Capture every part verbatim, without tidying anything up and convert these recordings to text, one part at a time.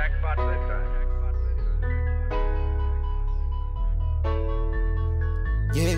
Yeah.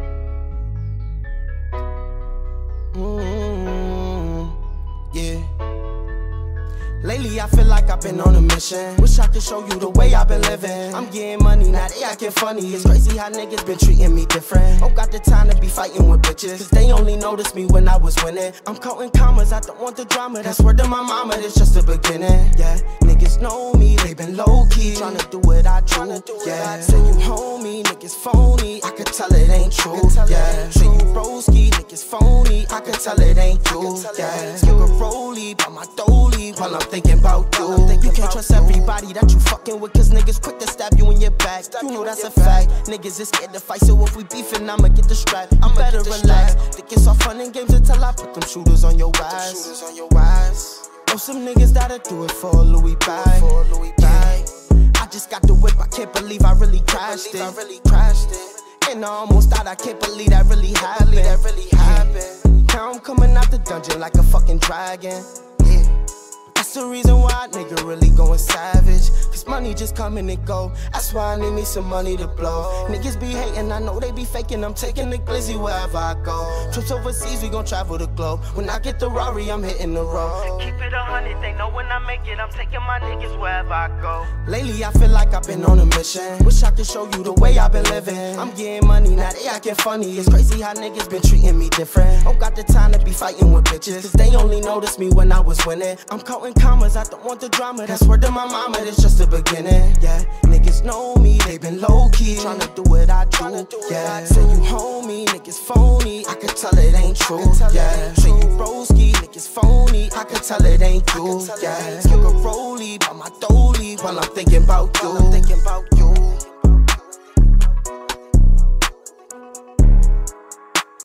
Mm-hmm. Yeah. Lately I feel like I've been on a mission. Wish I could show you the way I've been living. I'm getting money, now they acting funny. It's crazy how niggas been treating me different. Don't got the time to be fighting with bitches, cause they only noticed me when I was winning. I'm counting commas, I don't want the drama. That's word to my mama, it's just the beginning. Yeah, niggas know me, they been low-key tryna do what I do. Yeah, say you homie, niggas phony, I could tell it ain't true. Yeah, say you broski, niggas phony, I could tell it ain't you. Yeah, you can rollie by my dolly while I'm thinking about you. You can't trust everybody that you fucking with, cause niggas quick to stab you in your back. You know that's a fact. Niggas is scared to fight, so if we beefing, I'ma get the strap. I'm better relax. Think it's all fun and games until I put them shooters on your ass. Know some niggas that'll do it for a Louis bag. Yeah. I just got the whip, I can't believe I really crashed it. And I almost thought I can't believe that really happened. Now I'm coming out the dungeon like a fucking dragon. That's the reason why a nigga really going savage. Cause money just coming and go. That's why I need me some money to blow. Niggas be hating, I know they be faking. I'm taking the glizzy wherever I go. Trips overseas, we gon' travel the globe. When I get the Rari, I'm hitting the road. Keep it a hundred, they know when I make it. I'm taking my niggas wherever I go. Lately I feel like I've been on a mission. Wish I could show you the way I've been living. I'm getting money, now they acting funny. It's crazy how niggas been treating me different. Don't got the time to be fighting with bitches, cause they only noticed me when I was winning. I'm counting commas, I don't want the drama. That's word to my mama, it's just the beginning. Yeah, niggas know me, they been low-key tryna do what I do. Yeah, say you homie, niggas phony, I could tell it ain't true. Yeah, say you broski, niggas phony, I could tell it ain't you. Yeah, you can rollie by my dolly while I'm thinking about you.